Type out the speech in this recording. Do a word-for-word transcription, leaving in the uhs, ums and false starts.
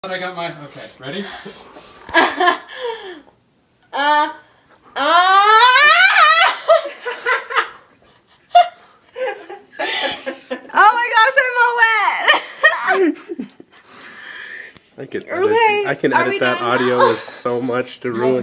I got my, okay, ready? uh, uh, oh my gosh, I'm all wet. I can edit, Okay, I can are edit we that done audio now? with so much to ruin